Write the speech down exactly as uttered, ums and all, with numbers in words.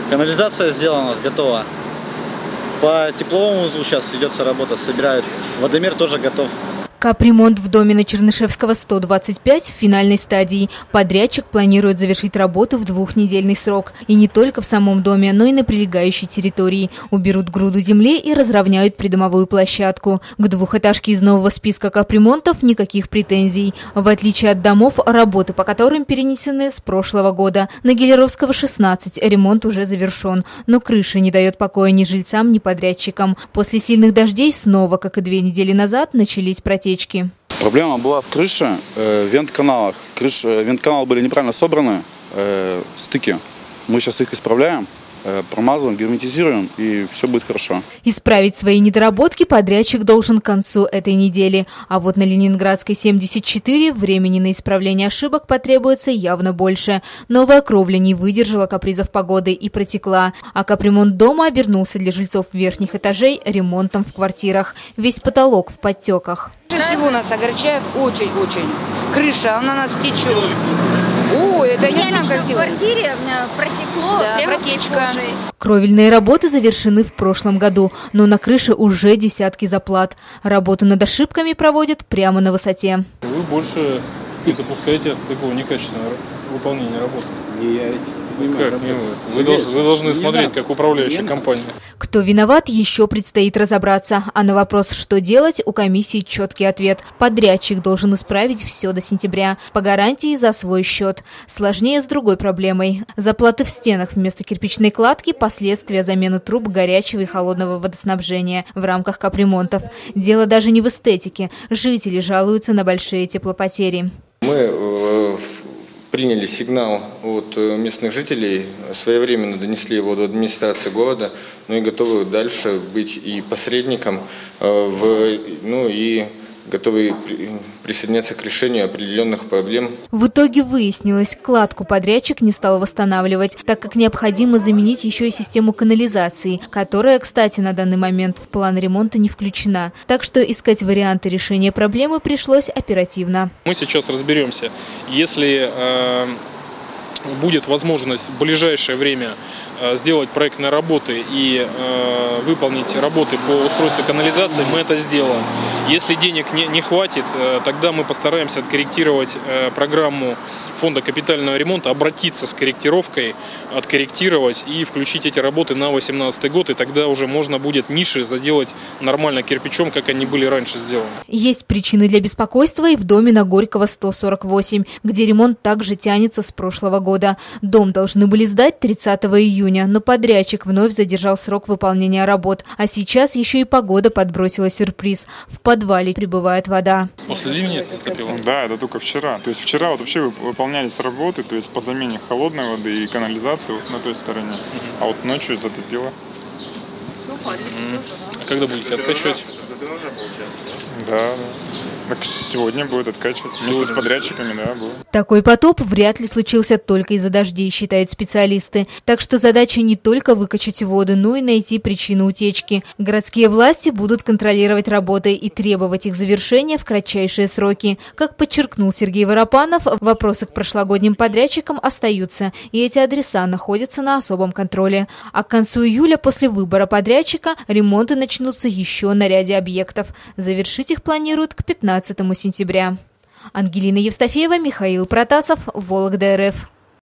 Канализация сделана у нас, готова. По тепловому узлу сейчас ведется работа, собирают. Водомер тоже готов. Капремонт в доме на Чернышевского сто двадцать пять в финальной стадии. Подрядчик планирует завершить работу в двухнедельный срок. И не только в самом доме, но и на прилегающей территории. Уберут груду земли и разровняют придомовую площадку. К двухэтажке из нового списка капремонтов никаких претензий. В отличие от домов, работы по которым перенесены с прошлого года. На Гелеровского шестнадцать ремонт уже завершен. Но крыша не дает покоя ни жильцам, ни подрядчикам. После сильных дождей снова, как и две недели назад, начались протечки. Проблема была в крыше, э, в вент-каналах. Крыш, э, вент-каналы были неправильно собраны, э, стыки. Мы сейчас их исправляем, э, промазываем, герметизируем, и все будет хорошо. Исправить свои недоработки подрядчик должен к концу этой недели. А вот на Ленинградской семьдесят четыре времени на исправление ошибок потребуется явно больше. Новая кровля не выдержала капризов погоды и протекла. А капремонт дома обернулся для жильцов верхних этажей ремонтом в квартирах. Весь потолок в подтеках. Больше всего нас огорчает очень-очень. Крыша, она нас течет. О, это я не знаю, как в квартире протекло, да, прямо протечка. Кровельные работы завершены в прошлом году, но на крыше уже десятки заплат. Работу над ошибками проводят прямо на высоте. Вы больше не допускаете такого некачественного выполнения работы. Не я эти. Как не вы? Вы должны, вы должны смотреть, как управляющая компания. Кто виноват, еще предстоит разобраться. А на вопрос, что делать, у комиссии четкий ответ. Подрядчик должен исправить все до сентября. По гарантии за свой счет. Сложнее с другой проблемой. Заплаты в стенах вместо кирпичной кладки – последствия замены труб горячего и холодного водоснабжения в рамках капремонтов. Дело даже не в эстетике. Жители жалуются на большие теплопотери. Мы приняли сигнал от местных жителей, своевременно донесли его до администрации города, ну и готовы дальше быть и посредником, в, ну и готовы присоединяться к решению определенных проблем. В итоге выяснилось, кладку подрядчик не стал восстанавливать, так как необходимо заменить еще и систему канализации, которая, кстати, на данный момент в план ремонта не включена. Так что искать варианты решения проблемы пришлось оперативно. Мы сейчас разберемся, если э, будет возможность в ближайшее время сделать проектные работы и э, выполнить работы по устройству канализации, мы это сделаем. Если денег не, не хватит, э, тогда мы постараемся откорректировать э, программу фонда капитального ремонта, обратиться с корректировкой, откорректировать и включить эти работы на две тысячи восемнадцатый год, и тогда уже можно будет ниши заделать нормально кирпичом, как они были раньше сделаны. Есть причины для беспокойства и в доме на Горького сто сорок восемь, где ремонт также тянется с прошлого года. Дом должны были сдать тридцатого июня. Но подрядчик вновь задержал срок выполнения работ. А сейчас еще и погода подбросила сюрприз. В подвале прибывает вода. После ливня это затопило? Да, это только вчера. То есть вчера вот вообще выполнялись работы, то есть по замене холодной воды и канализации вот на той стороне. А вот ночью затопило. А когда будете откачивать? Да, да. Так сегодня будет откачивать. Вместе с подрядчиками, да, будет. Такой потоп вряд ли случился только из-за дождей, считают специалисты. Так что задача не только выкачать воду, но и найти причину утечки. Городские власти будут контролировать работы и требовать их завершения в кратчайшие сроки. Как подчеркнул Сергей Воропанов, вопросы к прошлогодним подрядчикам остаются, и эти адреса находятся на особом контроле. А к концу июля после выбора подрядчика ремонты начнутся еще на ряде объектов. Завершить их планируют к пятнадцатому сентября. Ангелина Евстафеева, Михаил Протасов, Вологда эр эф.